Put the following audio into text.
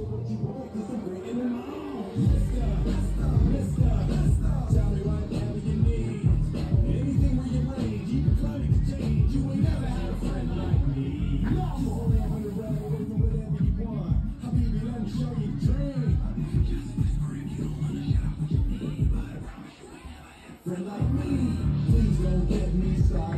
for what you want, cause I'm bringing them on. Mister, tell me right now you need anything where you range, even climate change. You ain't never had a friend like me. No more on the road, do whatever you want. Habibi, let me show you the dream. Just whispering, you don't wanna shout what you need, but I promise you ain't never had a friend like me. Please don't get me started.